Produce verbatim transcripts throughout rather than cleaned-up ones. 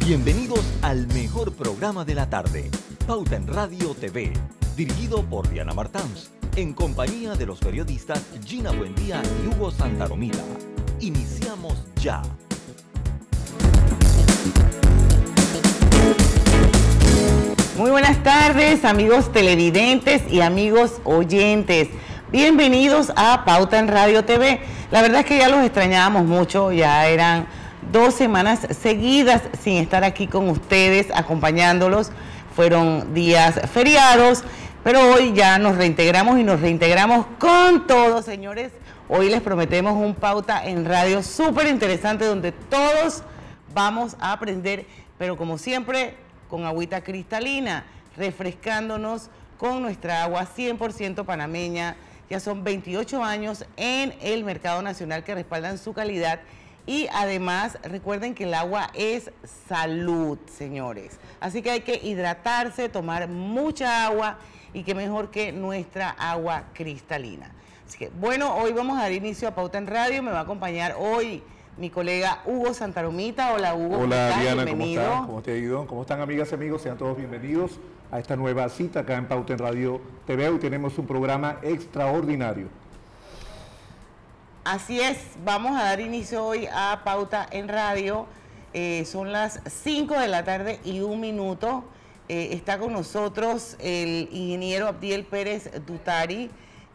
Bienvenidos al mejor programa de la tarde, Pauta en Radio T V, dirigido por Diana Martans, en compañía de los periodistas Gina Buendía y Hugo Santaromita. Iniciamos ya. Muy buenas tardes, amigos televidentes y amigos oyentes. Bienvenidos a Pauta en Radio T V. La verdad es que ya los extrañábamos mucho, ya eran dos semanas seguidas sin estar aquí con ustedes, acompañándolos. Fueron días feriados, pero hoy ya nos reintegramos y nos reintegramos con todo, señores. Hoy les prometemos un Pauta en Radio súper interesante donde todos vamos a aprender, pero como siempre, con agüita cristalina, refrescándonos con nuestra agua cien por ciento panameña. Ya son veintiocho años en el mercado nacional que respaldan su calidad. Y además, recuerden que el agua es salud, señores. Así que hay que hidratarse, tomar mucha agua y qué mejor que nuestra agua cristalina. Así que, bueno, hoy vamos a dar inicio a Pauta en Radio. Me va a acompañar hoy mi colega Hugo Santaromita. Hola, Hugo. Hola, Diana, bienvenido. ¿cómo estás? ¿Cómo te ha ido? ¿Cómo están, amigas y amigos? Sean todos bienvenidos a esta nueva cita acá en Pauta en Radio T V. Hoy tenemos un programa extraordinario. Así es, vamos a dar inicio hoy a Pauta en Radio. Eh, son las cinco de la tarde y un minuto. Eh, está con nosotros el ingeniero Abdiel Pérez Dutari.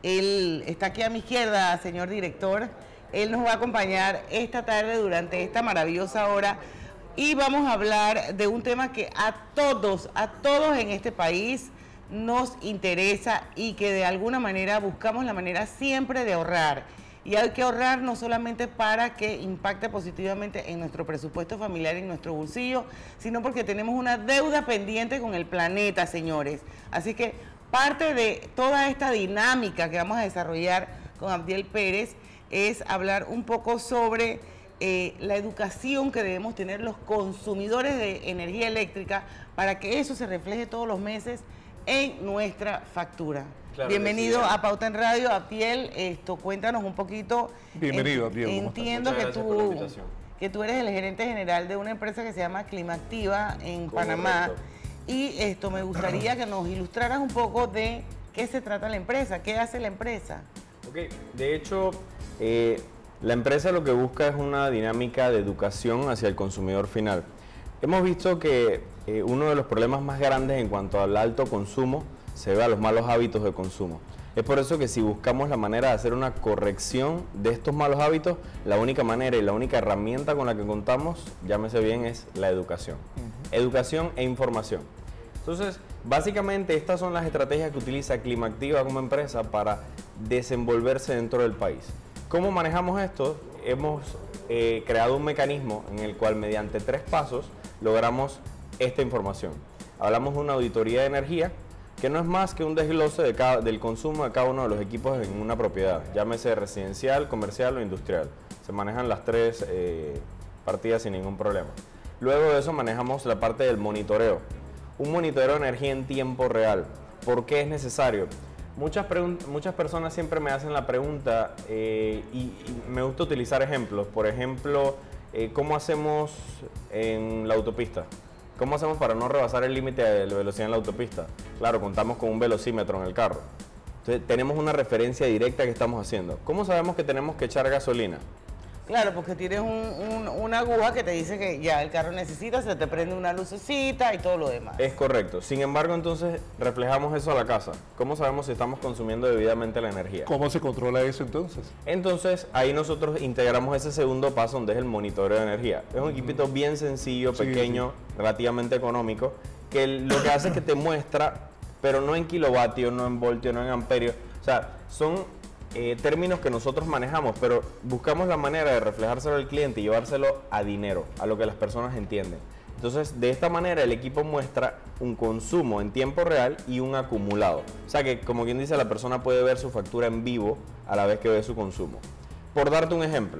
Él está aquí a mi izquierda, señor director. Él nos va a acompañar esta tarde durante esta maravillosa hora y vamos a hablar de un tema que a todos, a todos en este país nos interesa y que de alguna manera buscamos la manera siempre de ahorrar. Y hay que ahorrar no solamente para que impacte positivamente en nuestro presupuesto familiar, en nuestro bolsillo, sino porque tenemos una deuda pendiente con el planeta, señores. Así que parte de toda esta dinámica que vamos a desarrollar con Abdiel Pérez es hablar un poco sobre eh, la educación que debemos tener los consumidores de energía eléctrica para que eso se refleje todos los meses en nuestra factura. Claro. Bienvenido sí, a Pauta en Radio, Abdiel. Esto, cuéntanos un poquito. Bienvenido, Abdiel. Entiendo que tú, que tú eres el gerente general de una empresa que se llama Climaactiva en Panamá. Y esto, me gustaría que nos ilustraras un poco de qué se trata la empresa, qué hace la empresa. Ok, de hecho, eh, la empresa lo que busca es una dinámica de educación hacia el consumidor final. Hemos visto que eh, uno de los problemas más grandes en cuanto al alto consumo se ve a los malos hábitos de consumo. Es por eso que si buscamos la manera de hacer una corrección de estos malos hábitos, la única manera y la única herramienta con la que contamos, llámese bien, es la educación. Uh-huh. Educación e información. Entonces, básicamente estas son las estrategias que utiliza Climaactiva como empresa para desenvolverse dentro del país. ¿Cómo manejamos esto? Hemos eh, creado un mecanismo en el cual mediante tres pasos logramos esta información. Hablamos de una auditoría de energía, que no es más que un desglose de cada, del consumo de cada uno de los equipos en una propiedad, llámese residencial, comercial o industrial. Se manejan las tres eh, partidas sin ningún problema. Luego de eso manejamos la parte del monitoreo. Un monitoreo de energía en tiempo real. ¿Por qué es necesario? Muchas, muchas personas siempre me hacen la pregunta eh, y, y me gusta utilizar ejemplos. Por ejemplo, eh, ¿cómo hacemos en la autopista? ¿Cómo hacemos para no rebasar el límite de velocidad en la autopista? Claro, contamos con un velocímetro en el carro. Entonces, tenemos una referencia directa que estamos haciendo. ¿Cómo sabemos que tenemos que echar gasolina? Claro, porque tienes un, un, una aguja que te dice que ya el carro necesita, se te prende una lucecita y todo lo demás. Es correcto. Sin embargo, entonces, reflejamos eso a la casa. ¿Cómo sabemos si estamos consumiendo debidamente la energía? ¿Cómo se controla eso entonces? Entonces, ahí nosotros integramos ese segundo paso donde es el monitoreo de energía. Es un equipito bien sencillo, pequeño, sí, sí. relativamente económico, que lo que hace es que te muestra, pero no en kilovatios, no en voltios, no en amperios. O sea, son Eh, términos que nosotros manejamos, pero buscamos la manera de reflejárselo al cliente y llevárselo a dinero, a lo que las personas entienden. Entonces, de esta manera el equipo muestra un consumo en tiempo real y un acumulado. O sea que, como quien dice, la persona puede ver su factura en vivo a la vez que ve su consumo. Por darte un ejemplo,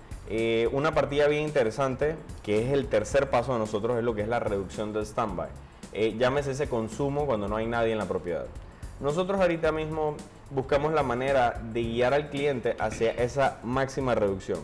eh, una partida bien interesante, que es el tercer paso de nosotros, es lo que es la reducción del standby. Eh, llámese ese consumo cuando no hay nadie en la propiedad. Nosotros ahorita mismo buscamos la manera de guiar al cliente hacia esa máxima reducción.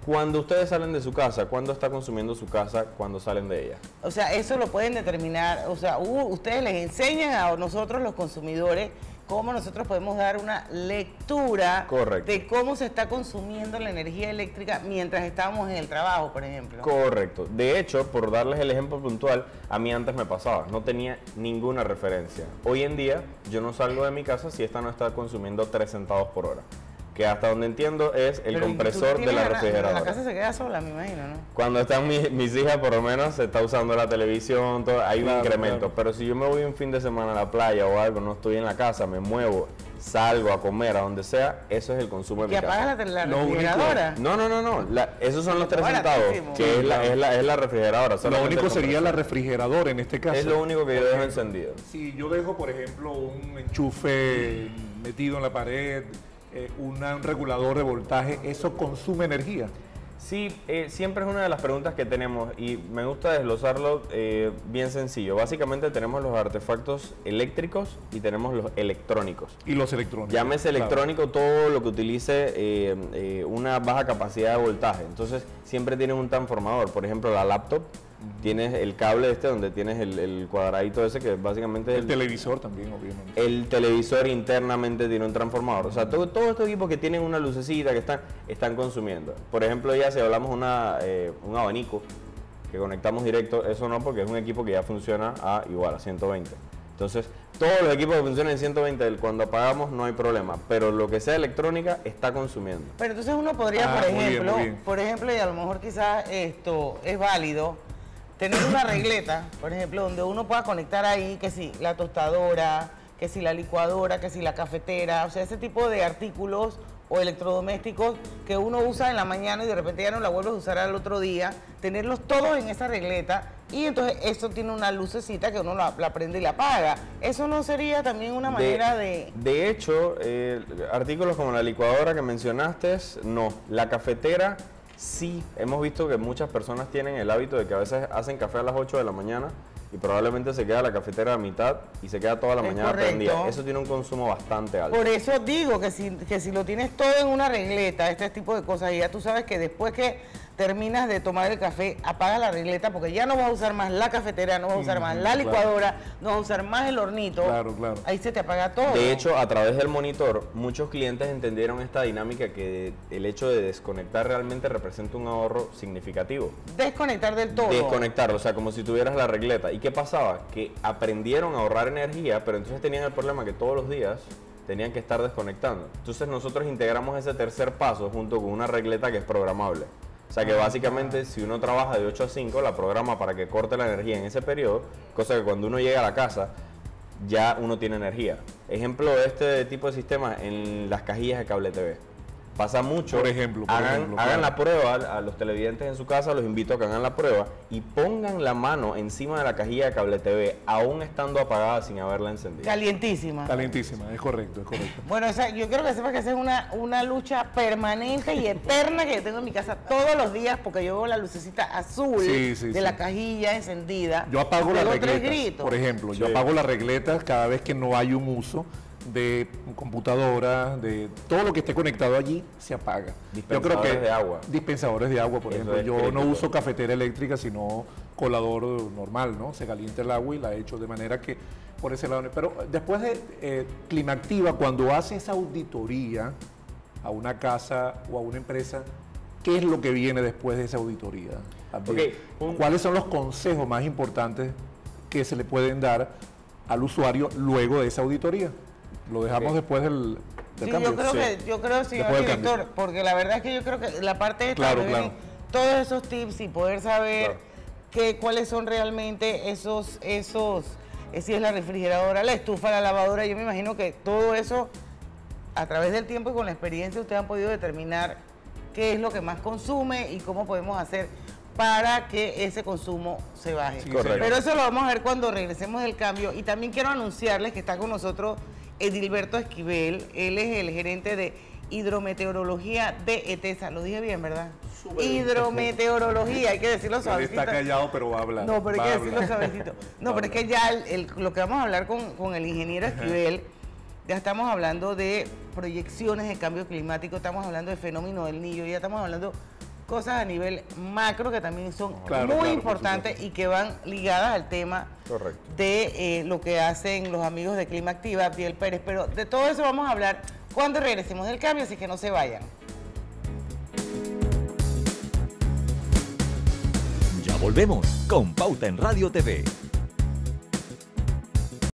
Cuando ustedes salen de su casa, ¿cuándo está consumiendo su casa cuando salen de ella? O sea, eso lo pueden determinar, o sea, uh, ustedes les enseñan a nosotros los consumidores cómo nosotros podemos dar una lectura Correcto. de cómo se está consumiendo la energía eléctrica mientras estamos en el trabajo, por ejemplo. Correcto. De hecho, por darles el ejemplo puntual, a mí antes me pasaba, no tenía ninguna referencia. Hoy en día, yo no salgo de mi casa si esta no está consumiendo tres centavos por hora. Que hasta donde entiendo es el Pero compresor tú de la tienes refrigeradora. La casa se queda sola, me imagino, ¿no? Cuando están mis, mis hijas, por lo menos, se está usando la televisión, todo, hay Claro, un incremento. claro. Pero si yo me voy un fin de semana a la playa o algo, no estoy en la casa, me muevo, salgo a comer, a donde sea, eso es el consumo de Que mi casa. apagas la, la Lo único- refrigeradora. No, no, no, no. La- esos son los tres centavos, Baratísimo. que es la, es la, es la refrigeradora. Lo solamente único el sería la compresor. refrigeradora en este caso. Es lo único que yo Por dejo ejemplo, encendido. Si yo dejo, por ejemplo, un enchufe metido en la pared, eh, una- un regulador de voltaje, ¿eso consume energía? Sí, eh, siempre es una de las preguntas que tenemos y me gusta desglosarlo eh, bien sencillo. Básicamente tenemos los artefactos eléctricos y tenemos los electrónicos. Y los electrónicos. Llámese Claro. electrónico todo lo que utilice eh, eh, una baja capacidad de voltaje. Entonces siempre tienen un transformador. Por ejemplo, la laptop, tienes el cable este donde tienes el, el cuadradito ese que básicamente es El televisor también, obviamente. el televisor internamente tiene un transformador. O sea, todo- todos estos equipos que tienen una lucecita que están, están consumiendo. Por ejemplo, ya si hablamos una, eh, un abanico que conectamos directo, eso no, porque es un equipo que ya funciona a igual, a ciento veinte. Entonces, todos los equipos que funcionan en ciento veinte, cuando apagamos no hay problema, pero lo que sea electrónica está consumiendo. Pero entonces uno podría, Ah, por muy bien, ejemplo, muy bien. por ejemplo, y a lo mejor quizás esto es válido, tener una regleta, por ejemplo, donde uno pueda conectar ahí, que si la tostadora, que si la licuadora, que si la cafetera, o sea, ese tipo de artículos o electrodomésticos que uno usa en la mañana y de repente ya no la vuelves a usar al otro día, tenerlos todos en esa regleta y entonces eso tiene una lucecita que uno la, la prende y la apaga. ¿Eso no sería también una manera de...? De hecho, eh, artículos como la licuadora que mencionaste, no. La cafetera, sí. Hemos visto que muchas personas tienen el hábito de que a veces hacen café a las ocho de la mañana y probablemente se queda la cafetera a mitad y se queda toda la Es mañana correcto. prendida. Eso tiene un consumo bastante alto. Por eso digo que si, que si lo tienes todo en una regleta, este tipo de cosas, y ya tú sabes que después que terminas de tomar el café, apaga la regleta porque ya no vas a usar más la cafetera, no vas a usar más la claro. licuadora, no vas a usar más el hornito. Claro, claro. Ahí se te apaga todo. De hecho, a través del monitor, muchos clientes entendieron esta dinámica que el hecho de desconectar realmente representa un ahorro significativo. Desconectar del todo. Desconectarlo, o sea, como si tuvieras la regleta. ¿Y qué pasaba? Que aprendieron a ahorrar energía, pero entonces tenían el problema que todos los días tenían que estar desconectando. Entonces nosotros integramos ese tercer paso junto con una regleta que es programable. O sea que básicamente si uno trabaja de ocho a cinco, la programa para que corte la energía en ese periodo, cosa que cuando uno llega a la casa ya uno tiene energía. Ejemplo de este tipo de sistemas en las cajillas de cable T V. Pasa mucho. Por ejemplo, por hagan, ejemplo, hagan claro. la prueba a los televidentes en su casa, los invito a que hagan la prueba y pongan la mano encima de la cajilla de cable T V, aún estando apagada sin haberla encendido. Calientísima. Calentísima, es correcto, es correcto. Bueno, esa, yo quiero que sepas que esa es una, una lucha permanente y eterna que yo tengo en mi casa todos los días porque yo veo la lucecita azul Sí, sí, de sí. la cajilla encendida. Yo apago y las pego tres regletas, gritos. por ejemplo, yo Sí. apago las regletas cada vez que no hay un uso de computadora, de todo lo que esté conectado allí, se apaga. Yo creo que Dispensadores de agua. Dispensadores de agua, por Eso ejemplo. es Yo crítico. no uso cafetera eléctrica, sino colador normal, ¿no? Se calienta el agua y la echo de manera que por ese lado. Pero después de eh, Climaactiva, cuando hace esa auditoría a una casa o a una empresa, ¿qué es lo que viene después de esa auditoría? Abdiel? Ok, un- ¿Cuáles son los consejos más importantes que se le pueden dar al usuario luego de esa auditoría? Lo dejamos Ok. después del, del Sí, cambio. yo creo Sí. que, yo creo, señor Después del cambio. director, porque la verdad es que yo creo que la parte esta Claro, donde vienen claro. todos esos tips y poder saber Claro. que, cuáles son realmente esos, esos, eh, si es la refrigeradora, la estufa, la lavadora, yo me imagino que todo eso, a través del tiempo y con la experiencia, ustedes han podido determinar qué es lo que más consume y cómo podemos hacer para que ese consumo se baje. Sí, Correcto. Pero eso lo vamos a ver cuando regresemos del cambio. Y también quiero anunciarles que está con nosotros Edilberto Esquivel. Él es el gerente de hidrometeorología de ETESA. Lo dije bien, ¿verdad? Hidrometeorología, hay que decirlo Él suavecito. está callado, pero va a hablar. No, pero va hay a que decirlo hablar. suavecito. No, Va a pero es que ya el- el- lo que vamos a hablar con, con el ingeniero Esquivel, ya estamos hablando de proyecciones de cambio climático, estamos hablando de fenómeno del Niño, ya estamos hablando cosas a nivel macro que también son Claro, muy claro, importantes y que van ligadas al tema Correcto. de eh, lo que hacen los amigos de Clima Activa, Abdiel Pérez. Pero de todo eso vamos a hablar cuando regresemos del cambio, así que no se vayan. Ya volvemos con Pauta en Radio T V.